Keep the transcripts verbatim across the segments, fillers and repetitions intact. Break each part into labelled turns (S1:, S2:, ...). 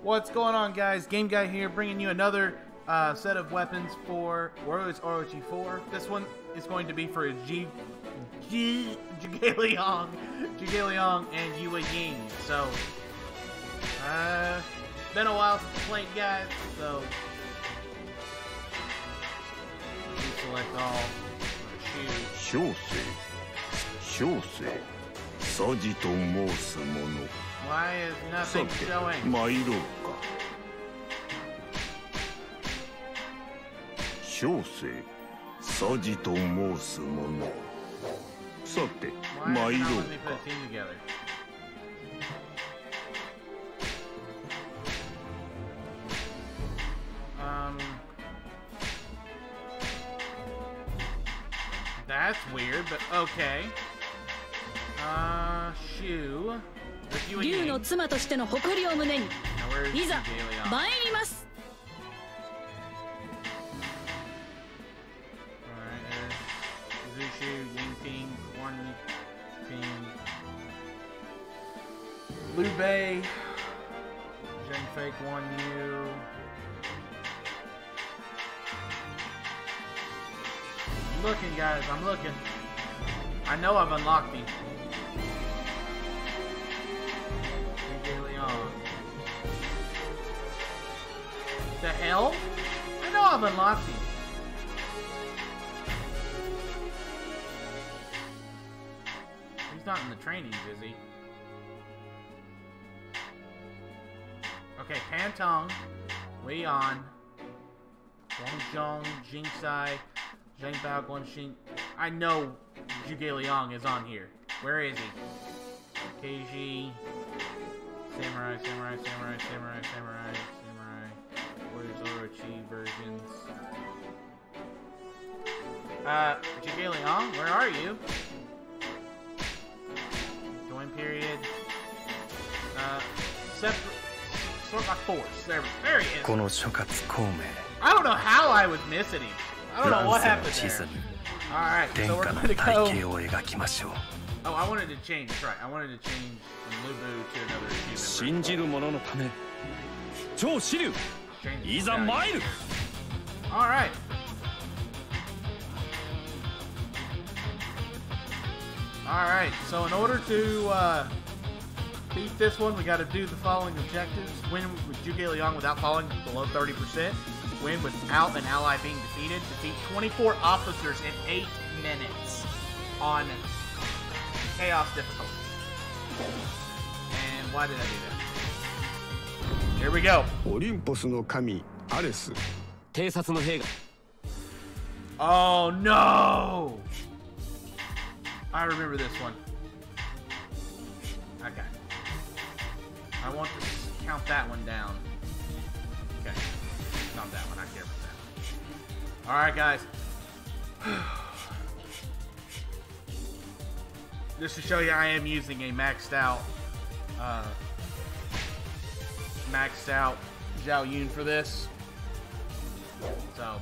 S1: What's going on, guys? Game Guy here, bringing you another uh, set of weapons for Warriors R O G four. This one is going to be for G G Zhuge Liang and Yue Ying. So, uh, been a while since I played, guys. So, we select all. Shoot. Why is nothing showing?
S2: 小生、サジと申す者。さて、参ろうか。
S1: Um, that's weird, but okay. Uh, Shu.
S3: 竜の妻としての誇りを胸に、いざ参ります。
S1: Zushu, Yingping, Guanping, Liu Bei, Zheng Fei, Guan Yu. I'm looking, guys. I'm looking. I know I've unlocked him. The hell? I know I've unlocked him. He's not in the trainings, is he? Okay, Pantong, Wei An, Guangzhong, Jingsai, Zheng Bao, Guanxing. I know Zhuge Liang is on here. Where is he? Keiji, Samurai, Samurai, Samurai, Samurai, Samurai, Samurai, Warriors Orochi versions. Uh, Zhuge Liang, where are you? Join period. Uh, separate. Sort by force. There, there he is. I don't know how I was missing him. I don't know what happened there. Alright, so we're going to go. Oh, I wanted to change. That's right. I wanted to change from Lu Bu to another achievement. Alright. Alright, so in order to uh, beat this one, we got to do the following objectives. Win with Zhuge Liang without falling below thirty percent. Win without an ally being defeated. Defeat twenty-four officers in eight minutes on Chaos difficulty. And why did I do that? Here we go.
S2: Olympus no kami, Ares.
S1: Oh no! I remember this one. Okay. I want to count that one down. Okay. Not that one. I care about that. Alright, guys. Just to show you, I am using a maxed out, uh, maxed out Zhao Yun for this. So,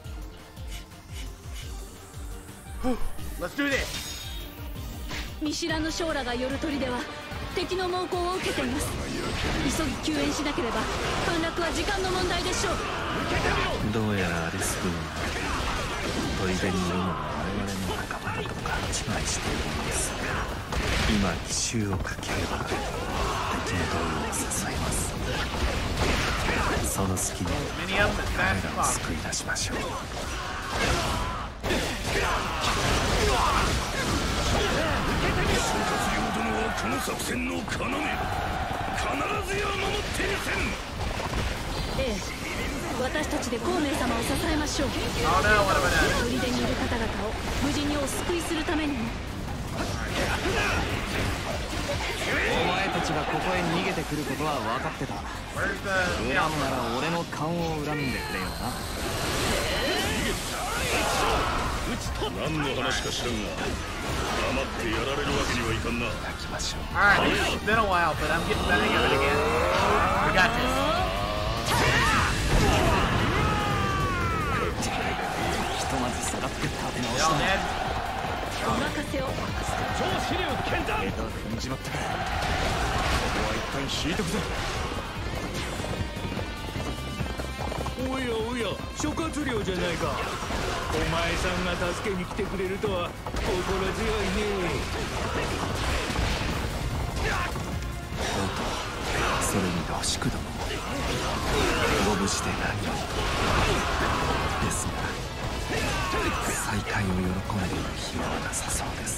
S1: whew, let's do this.
S3: 見知らぬ将らが寄る砦は敵の猛攻を受けています。急ぎ救援しなければ陥落は時間の問題でしょう。
S4: どうやらアリス君砦にいるのは我々の仲間だと勘違いしているのですが、今奇襲をかければ敵の動揺を誘います。その隙に彼らを救い出しましょう。この作戦の要、必ずや守ってみせん。
S3: ええ、私たちで孔明様を支えましょう。砦にいる方々を無事にお救いするためにも。
S5: お前たちがここへ逃げてくることは分かってた。恨むなら俺の勘を恨んでくれよな。
S2: 何の話か知らんが、黙ってやられるわけにはいかんな。
S1: Alright, it's been a while, but I'm getting the hang of it again. We got this. They all dead?
S3: お任せを。
S5: 超支流剣だ。枝踏んじまった。ここは一旦引いとくぞ。
S6: 諸葛亮じゃないか。お前さんが助けに来てくれるとは心強いね。
S4: それにロシク殿もご無事で何よりですが、再会を喜んでいる暇はなさそうです。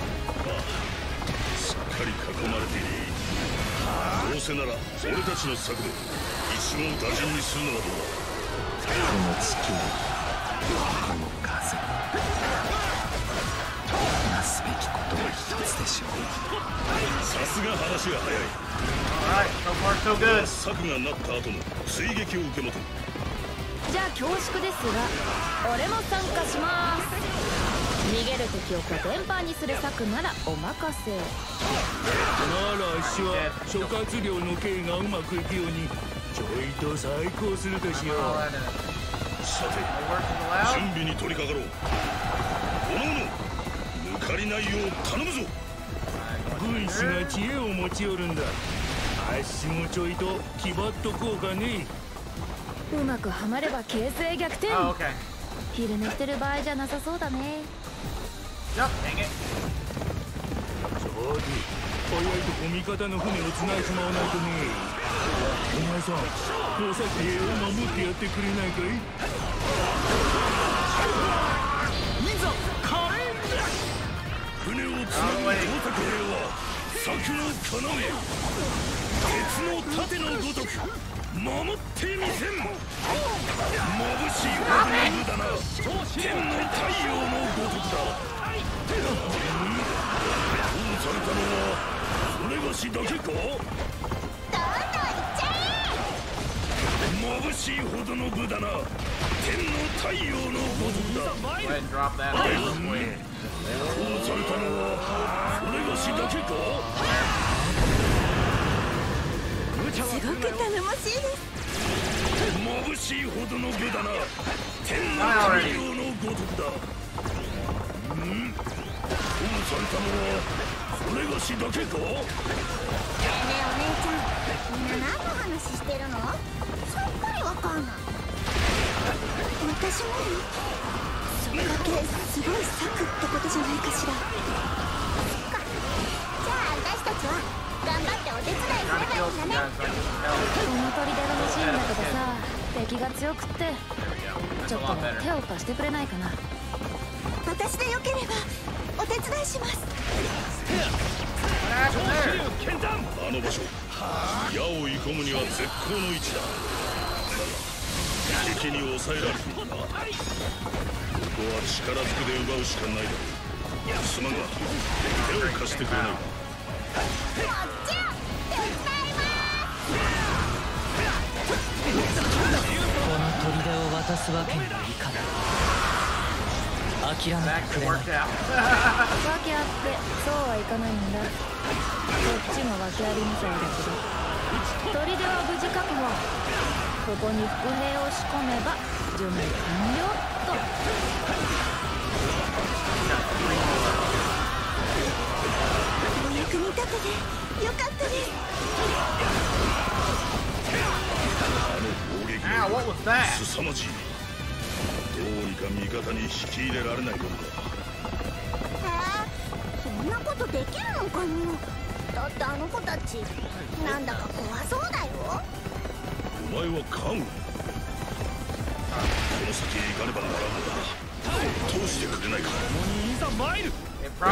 S2: しっかり囲まれている。どうせなら俺たちの策で一網打尽にするのはどうだ。
S4: この地球、この風、なすべきことは一つでしょう。
S2: さすが話が早い。策がなった後の追撃を受け持て。
S3: じゃあ恐縮ですが俺も参加します。逃げる敵をコテンパンにする策ならお任せ。な
S6: らあっしは諸葛亮の計がうまくいくようにちょいと再考するとしよう。
S2: さて、準備に取り掛かろう。おのおの抜かりないよう頼むぞ。
S6: 軍師が知恵を持ち寄るんだ。あっしもちょいと気張っとこうかね。
S3: うまくはまれば形勢逆転。昼寝してる場合じゃなさそうだね。
S6: さて、早いとこ味方の船をつないしまわないとね。お前さん、もうさっき絵を守ってやってくれないかい。いざ火炎。
S2: 船をつなぐ工作兵は策の要。鉄の盾のごとく守ってみせん。眩しいほどの無駄な天の太陽のごとくだ。どうされたのはそれがしだけか。どんどんいっちゃえ。眩しいほどの無駄な天の太陽のごとくだ。どうされたのはそれがしだけか。
S3: すごく頼もしいです。
S2: 眩しいほどの無駄な天の太陽のごとくだ。うん？保護されたのはそれがしだけか？ねえねえお
S7: 姉ちゃん、みんな何の話してるの？さっぱりわかんない。私もそれだけすごい策ってことじゃないかしら。そっか。じゃあ私たちは頑張ってお手伝いすればいいんだね。
S3: この砦が欲しいんだけどさ、敵が強くってちょっと手を貸してくれないかな。
S7: 私でよければお手伝いします。
S2: あの場所、矢を射込むには絶好の位置だ。敵に抑えられているな。ここは力ずくで奪うしかないだろう。すまんが手を貸してくれないか。
S7: もちろん手伝います。
S5: この砦を渡すわけにはいかない。諦めてくれない。訳あ
S3: ってそうはいかないんだ。こっちも訳ありみたいだけど、砦は無事確保。ここに伏兵を仕込めば準備完了っと。
S7: お役に立ててよかったです。
S2: あの攻撃はすさまじい。どうにか味方に引き入れられないものか。
S7: へえ、そんなことできるのかな。だってあの子たちなんだか怖そうだよ。
S2: お前はカム。この先へ行かねばならんのだ。通してくれないか。
S6: いざ参る。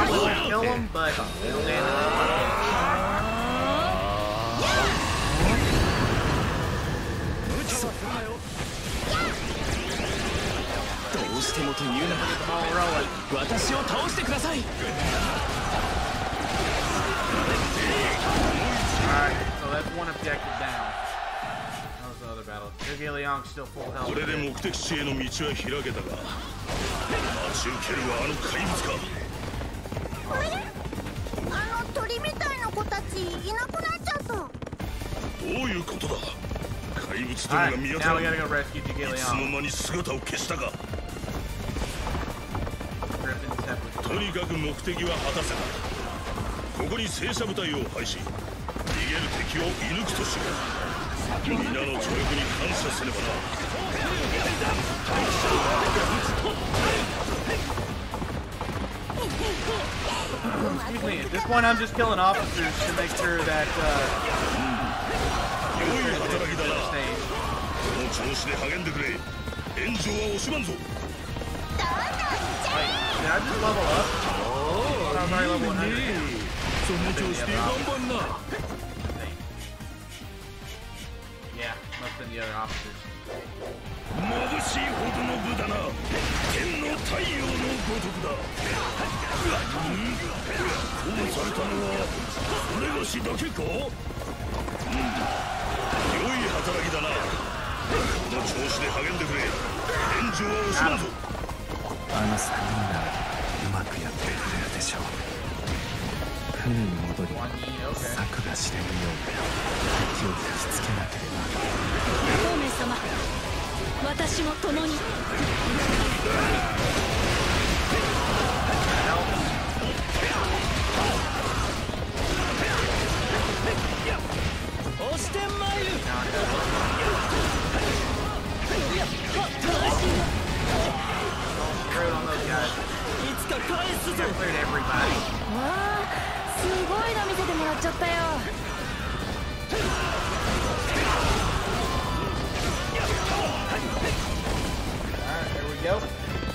S5: どうしてもというなら私を倒してください。
S2: これで目的地への道は開けたが、待ち受けるはあの怪物か。
S7: あの鳥みたいな子たちいなくなっちゃった。ど
S2: ういうことだ。怪物どもが見当たらない。いつの間に姿を消したか。とにかく目的は果たせた。ここに戦車部隊を配し、逃げる敵を射抜くとしよう。 みんなの協力に感謝すればな。
S1: Excuse me, at this point I'm just killing officers to make sure that, uh...
S2: 良い働きだな。この調子で励んでくれ。援助は惜しまんぞ。
S1: Did I just level up? Oh, I'm already level one hundred.
S6: その調子で頑張んな。
S1: Yeah, must have been the other officers.
S2: 眩しいほどの部だな。天の太陽のごとくだ。うん？殺されたのはそれがしだけか？うん。良い働きだな。この調子で励んでくれ。援助は惜しまんぞ。
S4: あのさんにんならうまくやってくれるでしょう。船に戻り、策が知れぬように敵を引きつけなければ。
S3: 孔明様、私も共に。押してまいる。いつか返すぞ。わあ、すごいの見せてもらっちゃったよ。
S1: Alright, here we go.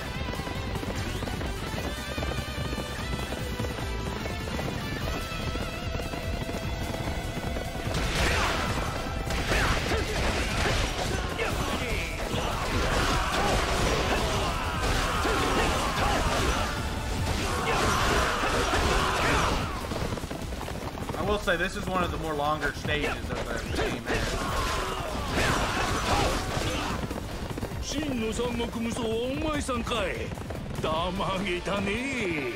S1: I will say this is one of the more longer stages of the game.
S6: 真の三国無双はお前さんかい。たまげたね。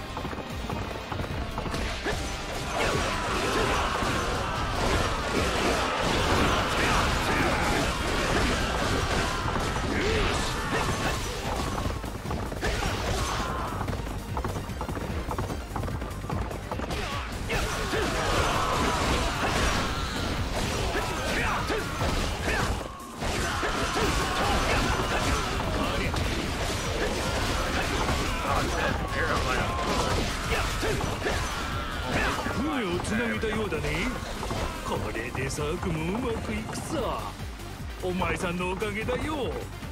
S6: 船をつなげたようだね。これでサークもうまくいくさ。お前さんのおかげだよ。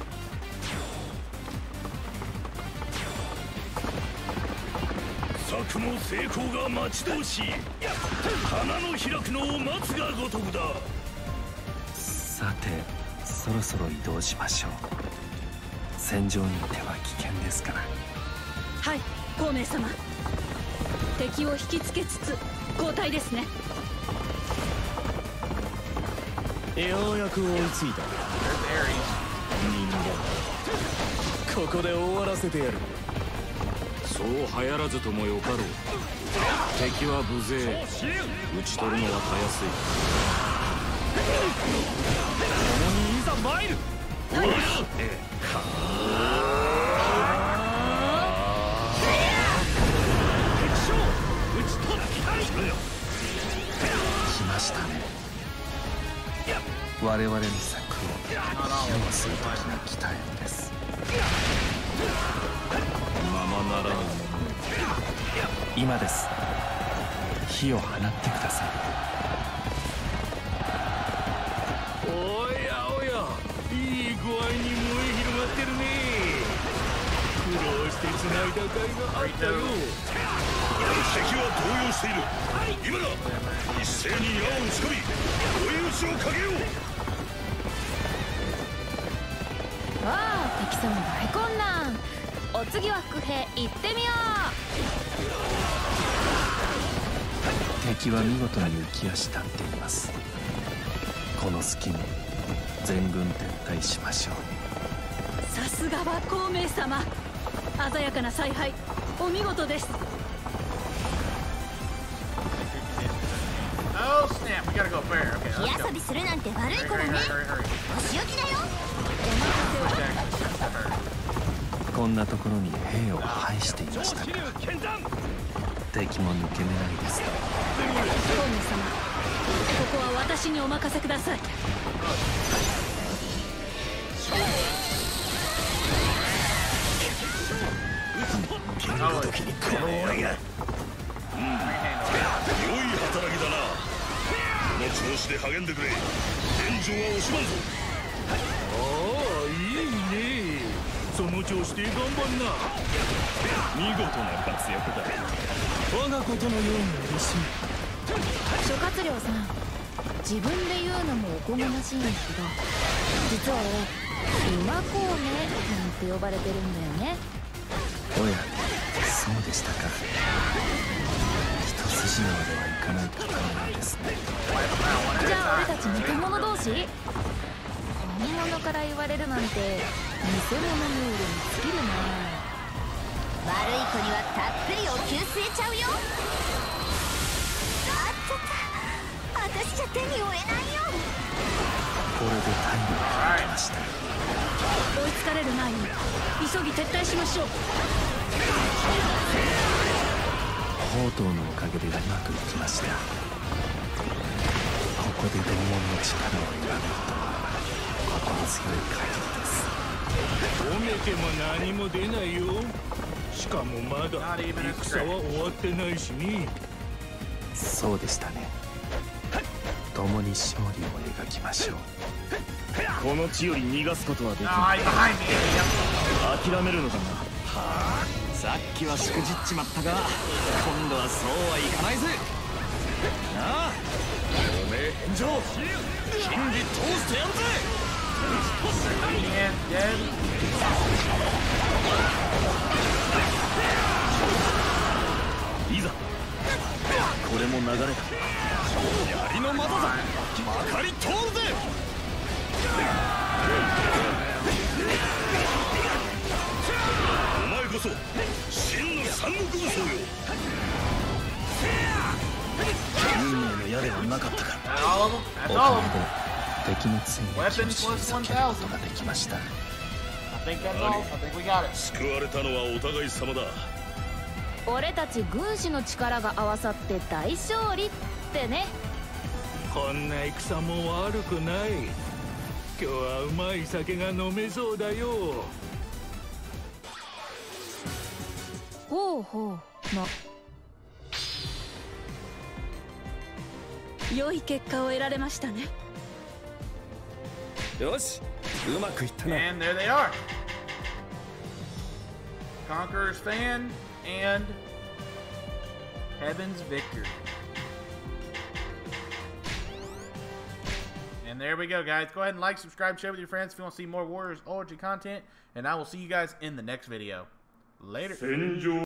S2: 策の成功が待ち遠しい。花の開くのを待つがごとくだ。
S4: さて、そろそろ移動しましょう。戦場にいては危険ですから。
S3: はい、孔明様。敵を引きつけつつ交代ですね。
S5: ようやく追いついた。人間、ここで終わらせてやる。
S8: そう流行らずともよかろう。敵は無勢、討ち取るのはたやすい。
S5: 共にいざ参る。
S4: 来ましたね。我々の策を披露する時が来たようです。
S8: ままならぬもの。
S4: 今です。火を放ってください。
S6: おやおや、いい具合に燃え広がってるね。苦労して繋いだ甲斐があったよ。
S2: 敵は動揺している。今だ。一斉に矢を打ち込み追い打ちをかけよう。
S3: わあ、敵様大混乱。お次は伏兵行ってみよ
S4: う。敵は見事に浮き足立っています。この隙に全軍撤退しましょう。
S3: さすがは孔明様。鮮やかな采配お見事です。
S1: Oh snap, we gotta go fair. Okay, let's
S7: 火
S1: go.
S7: 遊びするなんて悪い子だね。
S1: Hurry, hurry, hurry, hurry.
S7: お仕置きだよ。
S4: こんなところに兵を配していましたか。敵も抜け目ないですね。
S3: 孔明様、ここは私にお任せください。
S2: しで励んでくれ。天井は惜しまんぞ。
S6: ああ、いいね。その調子で頑張んな。見事な活躍だ。我がことのように嬉しい。
S3: 諸葛亮さん、自分で言うのもおこがましいんですけど、実は俺馬孔明なんて呼ばれてるんだよね。
S4: おや、そうでしたか。一筋縄ではいかない方なんですね。
S3: じゃあ俺たち似た者同士？本物から言われるなんて偽物のように尽きるな。
S7: 悪い子にはたっぷりお灸据えちゃうよ。あったった、私じゃ手に負えないよ。
S4: これで体力がきました。
S3: 追いつかれる前に急ぎ撤退しましょう。
S4: 宝刀のおかげでうまくいきました。ここで同門の力を得られるとは心強い限りです。
S6: 褒めても何も出ないよ。しかもまだ戦は終わってないしね。
S4: そうでしたね。共に勝利を描きましょう。
S8: この地より逃がすことはできない。諦めるのだな。
S5: さっきはしくじっちまったが、今度はそうはいかないぜ。なあ、おめえ返上、金利通してやるぜ。
S8: いざ、これも流れだ。槍の的だ。まかり通るぜ。
S2: お前こそ真の三国武装よ。
S8: 運命の矢ではなかったか。
S4: おかげで敵の追撃を退けることができました。
S2: 救われたのはお互い様だ。
S3: 俺たち軍師の力が合わさって大勝利ってね。
S6: こんな戦も悪くない。今日はうまい酒が飲めそうだよ。
S3: ほうほう、ま良い結果を得られましたね。
S8: よし、うまくいったな。
S1: And there they are. Conqueror's Fan and Heaven's Victor. And there we go, guys. Go ahead and like, subscribe, share with your friends if you want to see more Warriors Origin content. And I will see you guys in the next video. Later.